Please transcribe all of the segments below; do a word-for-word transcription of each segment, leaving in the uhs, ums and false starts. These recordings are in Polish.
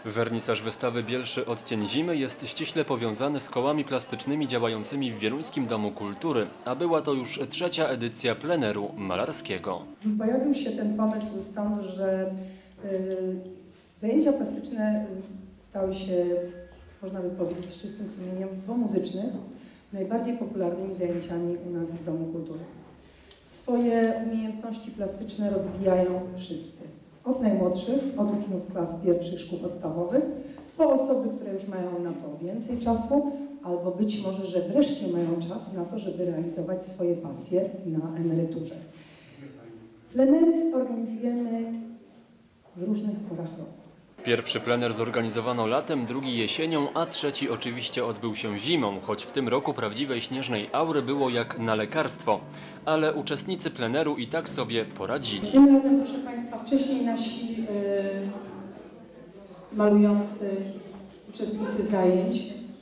Wernisaż wystawy Bielszy odcień zimy jest ściśle powiązany z kołami plastycznymi działającymi w Wieluńskim Domu Kultury, a była to już trzecia edycja pleneru malarskiego. Pojawił się ten pomysł stąd, że y, zajęcia plastyczne stały się, można by powiedzieć z czystym sumieniem, bo muzycznych, najbardziej popularnymi zajęciami u nas w Domu Kultury. Swoje umiejętności plastyczne rozwijają wszyscy. Od najmłodszych, od uczniów klas pierwszych szkół podstawowych, po osoby, które już mają na to więcej czasu, albo być może, że wreszcie mają czas na to, żeby realizować swoje pasje na emeryturze. Plenery organizujemy w różnych porach roku. Pierwszy plener zorganizowano latem, drugi jesienią, a trzeci oczywiście odbył się zimą, choć w tym roku prawdziwej śnieżnej aury było jak na lekarstwo. Ale uczestnicy pleneru i tak sobie poradzili. Tym razem, proszę Państwa, wcześniej nasi yy, malujący uczestnicy zajęć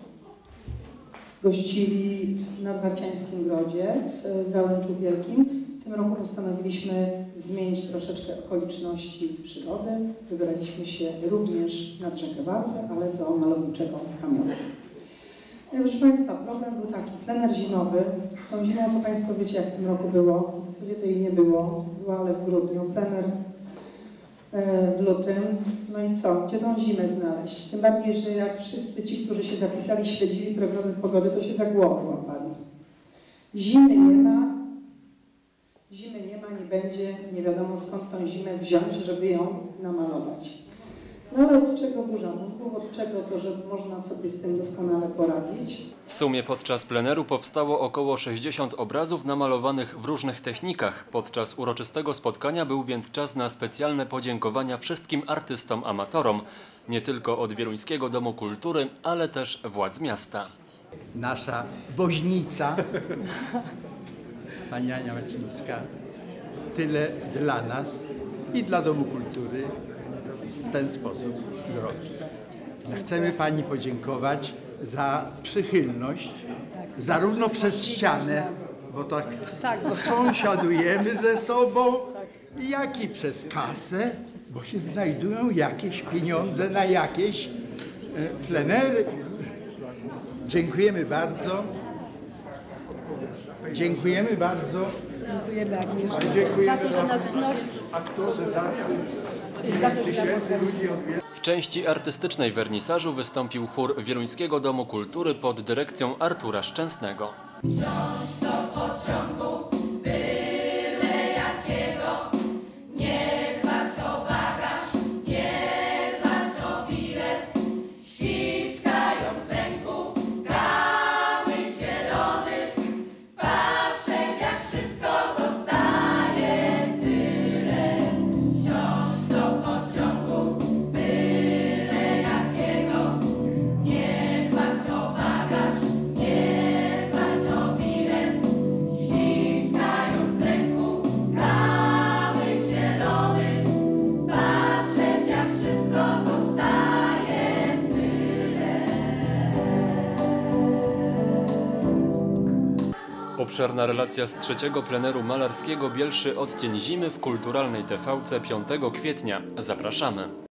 gościli w Nadwarciańskim Grodzie, w Załęczu Wielkim. W tym roku postanowiliśmy zmienić troszeczkę okoliczności przyrody. Wybraliśmy się również nad rzekę Wartę, ale do malowniczego kamionu. Proszę Państwa, problem był taki, plener zimowy. Z tą zimą to Państwo wiecie, jak w tym roku było. W zasadzie to jej nie było, była ale w grudniu. Plener w lutym. No i co? Gdzie tą zimę znaleźć? Tym bardziej, że jak wszyscy ci, którzy się zapisali, śledzili prognozy pogody, to się za głowę łapali. Zimy nie ma. Zimy nie ma, nie będzie, nie wiadomo skąd tą zimę wziąć, żeby ją namalować. No ale od czego burza mózgów, od czego to, że można sobie z tym doskonale poradzić? W sumie podczas pleneru powstało około sześćdziesiąt obrazów namalowanych w różnych technikach. Podczas uroczystego spotkania był więc czas na specjalne podziękowania wszystkim artystom amatorom, nie tylko od Wieluńskiego Domu Kultury, ale też władz miasta. Nasza woźnica, pani Ania Macińska, tyle dla nas i dla Domu Kultury w ten sposób zrobi. Chcemy pani podziękować za przychylność, zarówno przez ścianę, bo tak, tak sąsiadujemy ze sobą, jak i przez kasę, bo się znajdują jakieś pieniądze na jakieś plenery. Dziękujemy bardzo. Dziękujemy bardzo. Dziękujemy Agnieszka. Dziękujemy za to, że nas znosi. Aktorze za to, tysięcy ludzi odwiedza. W części artystycznej wernisażu wystąpił chór Wieluńskiego Domu Kultury pod dyrekcją Artura Szczęsnego. Obszerna relacja z trzeciego pleneru malarskiego Bielszy odcień zimy w Kulturalnej T V C piątego kwietnia. Zapraszamy.